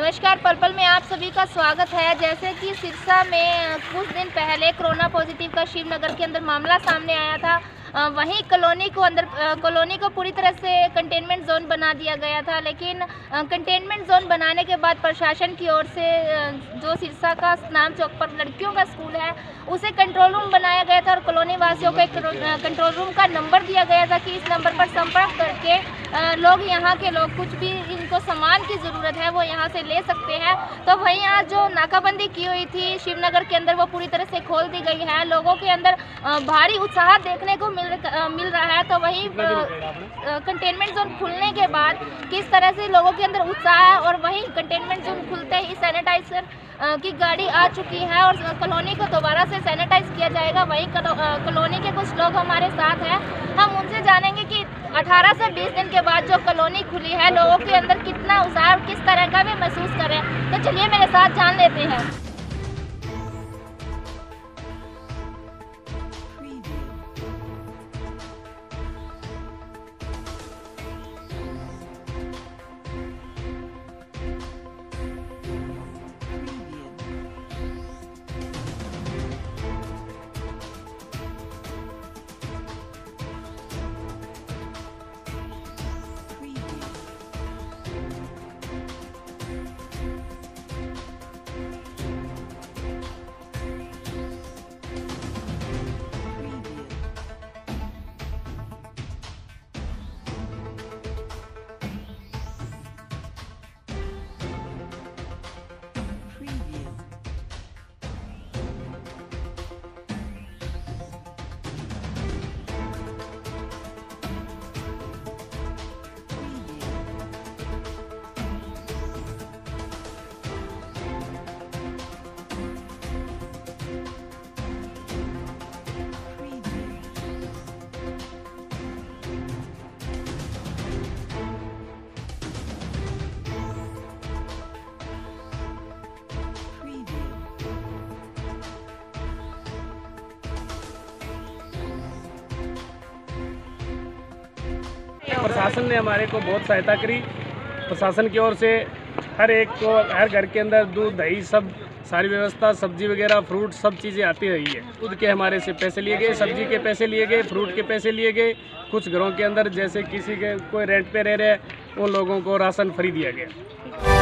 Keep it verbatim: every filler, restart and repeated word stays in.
नमस्कार, पल पल में आप सभी का स्वागत है। जैसे कि सिरसा में कुछ दिन पहले कोरोना पॉजिटिव का शिवनगर के अंदर मामला सामने आया था, वहीं कॉलोनी को अंदर कॉलोनी को पूरी तरह से कंटेनमेंट जोन बना दिया गया था। लेकिन कंटेनमेंट जोन बनाने के बाद प्रशासन की ओर से जो सिरसा का नाम चौक पर लड़कियों का स्कूल है उसे कंट्रोल रूम बनाया गया था और कॉलोनी वासियों को एक कंट्रोल रूम का नंबर दिया गया था कि इस नंबर पर संपर्क करके लोग यहाँ के लोग कुछ भी इनको सामान की ज़रूरत है वो यहाँ से ले सकते हैं। तो वहीं आज जो नाकाबंदी की हुई थी शिवनगर के अंदर वो पूरी तरह से खोल दी गई है। लोगों के अंदर भारी उत्साह देखने को मिल मिल रहा है। तो वहीं कंटेनमेंट जोन खुलने के बाद किस तरह से लोगों के अंदर उत्साह है और वहीं कंटेनमेंट जोन खुलते ही सैनिटाइजर की गाड़ी आ चुकी है और कॉलोनी को दोबारा से सैनिटाइज किया जाएगा। वहीं कॉलोनी के कुछ लोग हमारे साथ हैं, हम उनसे जानेंगे कि अठारह से बीस दिन के बाद जो कॉलोनी खुली है लोगों के अंदर कितना उत्साह किस तरह का भी महसूस करें। तो चलिए मेरे साथ जान लेते हैं। प्रशासन ने हमारे को बहुत सहायता करी। प्रशासन की ओर से हर एक को हर घर के अंदर दूध दही सब सारी व्यवस्था, सब्जी वगैरह फ्रूट सब चीज़ें आती रही है। दूध के हमारे से पैसे लिए गए, सब्जी के पैसे लिए गए, फ्रूट के पैसे लिए गए। कुछ घरों के अंदर जैसे किसी के कोई रेंट पे रह रहे हैं उन लोगों को राशन फ्री दिया गया।